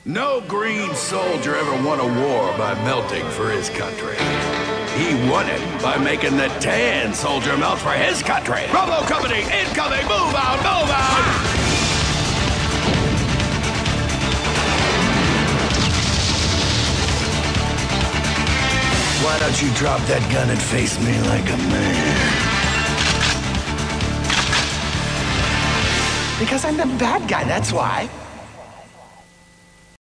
No green soldier ever won a war by melting for his country. He won it by making the tan soldier melt for his country. Robo Company, incoming! Move out, move out! Why don't you drop that gun and face me like a man? Because I'm the bad guy, that's why.